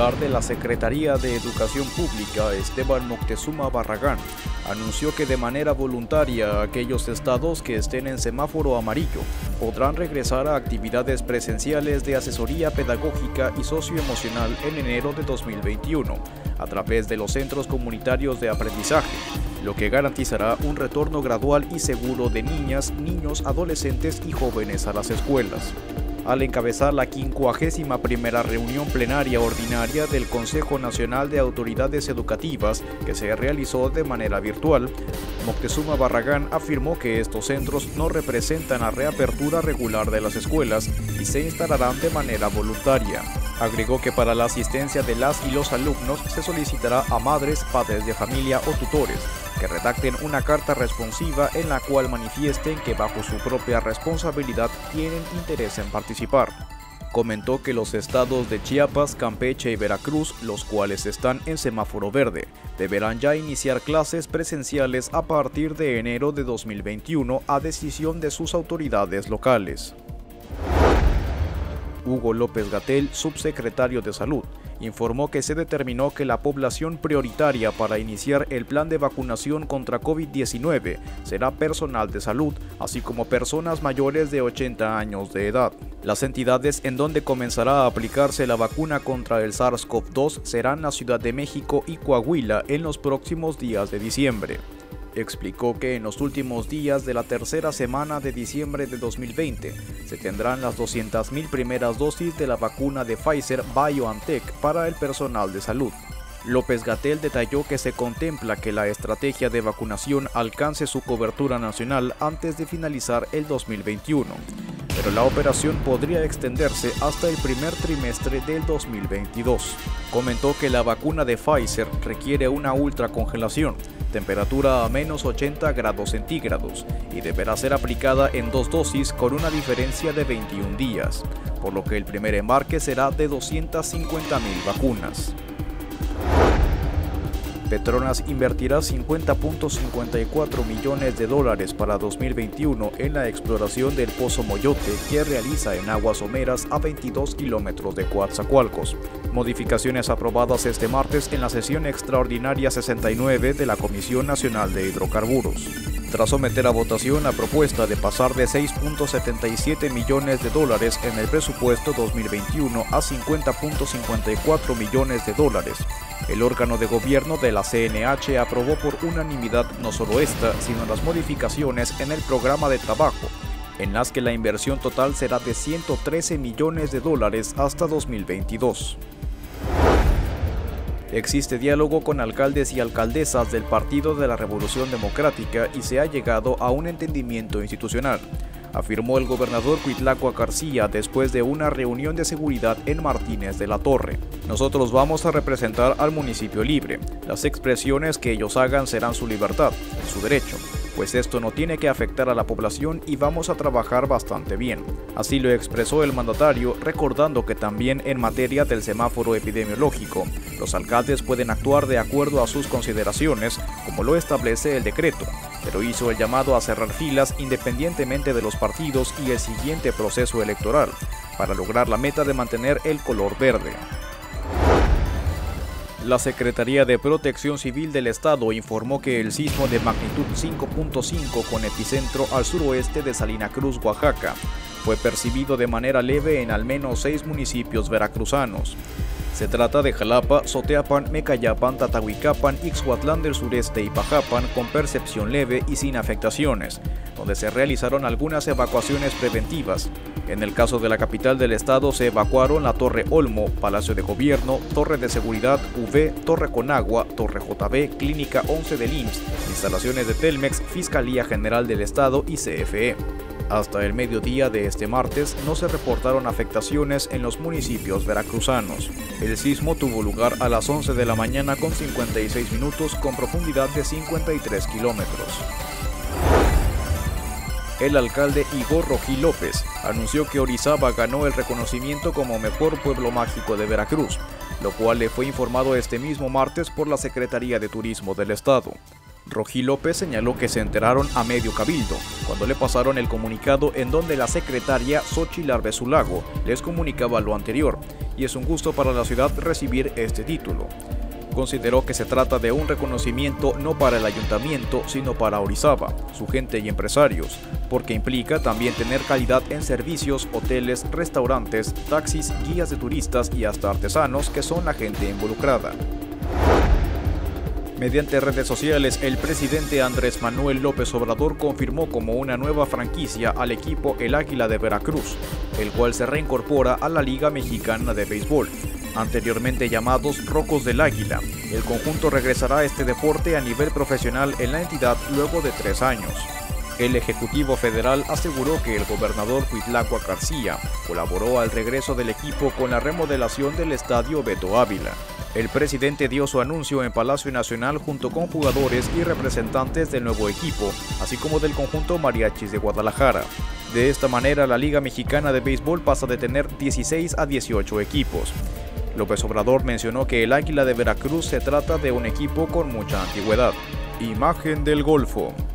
titular de la Secretaría de Educación Pública, Esteban Moctezuma Barragán, anunció que de manera voluntaria aquellos estados que estén en semáforo amarillo podrán regresar a actividades presenciales de asesoría pedagógica y socioemocional en enero de 2021, a través de los centros comunitarios de aprendizaje, lo que garantizará un retorno gradual y seguro de niñas, niños, adolescentes y jóvenes a las escuelas. Al encabezar la 51ª reunión plenaria ordinaria del Consejo Nacional de Autoridades Educativas, que se realizó de manera virtual, Moctezuma Barragán afirmó que estos centros no representan la reapertura regular de las escuelas y se instalarán de manera voluntaria. Agregó que para la asistencia de las y los alumnos se solicitará a madres, padres de familia o tutores que redacten una carta responsiva en la cual manifiesten que bajo su propia responsabilidad tienen interés en participar. Comentó que los estados de Chiapas, Campeche y Veracruz, los cuales están en semáforo verde, deberán ya iniciar clases presenciales a partir de enero de 2021 a decisión de sus autoridades locales. Hugo López-Gatell, subsecretario de Salud, informó que se determinó que la población prioritaria para iniciar el plan de vacunación contra COVID-19 será personal de salud, así como personas mayores de 80 años de edad. Las entidades en donde comenzará a aplicarse la vacuna contra el SARS-CoV-2 serán la Ciudad de México y Coahuila en los próximos días de diciembre. Explicó que en los últimos días de la tercera semana de diciembre de 2020 se tendrán las 200,000 primeras dosis de la vacuna de Pfizer-BioNTech para el personal de salud. López-Gatell detalló que se contempla que la estrategia de vacunación alcance su cobertura nacional antes de finalizar el 2021, pero la operación podría extenderse hasta el primer trimestre del 2022. Comentó que la vacuna de Pfizer requiere una ultracongelación, temperatura a menos 80 grados centígrados, y deberá ser aplicada en 2 dosis con una diferencia de 21 días, por lo que el primer embarque será de 250,000 vacunas. Petronas invertirá $50.54 millones para 2021 en la exploración del Pozo Moyote que realiza en aguas someras a 22 kilómetros de Coatzacoalcos. Modificaciones aprobadas este martes en la sesión extraordinaria 69 de la Comisión Nacional de Hidrocarburos. Tras someter a votación la propuesta de pasar de $6.77 millones en el presupuesto 2021 a $50.54 millones, el órgano de gobierno de la CNH aprobó por unanimidad no solo esta, sino las modificaciones en el programa de trabajo, en las que la inversión total será de $113 millones hasta 2022. Existe diálogo con alcaldes y alcaldesas del Partido de la Revolución Democrática y se ha llegado a un entendimiento institucional, afirmó el gobernador Cuitláhuac García después de una reunión de seguridad en Martínez de la Torre. Nosotros vamos a representar al municipio libre. Las expresiones que ellos hagan serán su libertad, su derecho, pues esto no tiene que afectar a la población y vamos a trabajar bastante bien. Así lo expresó el mandatario, recordando que también en materia del semáforo epidemiológico, los alcaldes pueden actuar de acuerdo a sus consideraciones, como lo establece el decreto, pero hizo el llamado a cerrar filas independientemente de los partidos y el siguiente proceso electoral, para lograr la meta de mantener el color verde. La Secretaría de Protección Civil del Estado informó que el sismo de magnitud 5.5 con epicentro al suroeste de Salina Cruz, Oaxaca, fue percibido de manera leve en al menos 6 municipios veracruzanos. Se trata de Jalapa, Soteapan, Mecayapan, Tatahuicapan, Ixhuatlán del Sureste y Pajapan con percepción leve y sin afectaciones, donde se realizaron algunas evacuaciones preventivas. En el caso de la capital del estado se evacuaron la Torre Olmo, Palacio de Gobierno, Torre de Seguridad UV, Torre Conagua, Torre JB, Clínica 11 del IMSS, instalaciones de Telmex, Fiscalía General del Estado y CFE. Hasta el mediodía de este martes no se reportaron afectaciones en los municipios veracruzanos. El sismo tuvo lugar a las 11 de la mañana con 56 minutos con profundidad de 53 kilómetros. El alcalde Igor Rojí López anunció que Orizaba ganó el reconocimiento como mejor pueblo mágico de Veracruz, lo cual le fue informado este mismo martes por la Secretaría de Turismo del Estado. Rojí López señaló que se enteraron a medio cabildo, cuando le pasaron el comunicado en donde la secretaria Xóchitl Arbezulago les comunicaba lo anterior, y es un gusto para la ciudad recibir este título. Consideró que se trata de un reconocimiento no para el ayuntamiento, sino para Orizaba, su gente y empresarios, porque implica también tener calidad en servicios, hoteles, restaurantes, taxis, guías de turistas y hasta artesanos que son la gente involucrada. Mediante redes sociales, el presidente Andrés Manuel López Obrador confirmó como una nueva franquicia al equipo El Águila de Veracruz, el cual se reincorpora a la Liga Mexicana de Béisbol, anteriormente llamados Rojos del Águila. El conjunto regresará a este deporte a nivel profesional en la entidad luego de 3 años. El Ejecutivo Federal aseguró que el gobernador Cuitláhuac García colaboró al regreso del equipo con la remodelación del estadio Beto Ávila. El presidente dio su anuncio en Palacio Nacional junto con jugadores y representantes del nuevo equipo, así como del conjunto Mariachis de Guadalajara. De esta manera, la Liga Mexicana de Béisbol pasa de tener 16 a 18 equipos. López Obrador mencionó que el Águila de Veracruz se trata de un equipo con mucha antigüedad. Imagen del Golfo.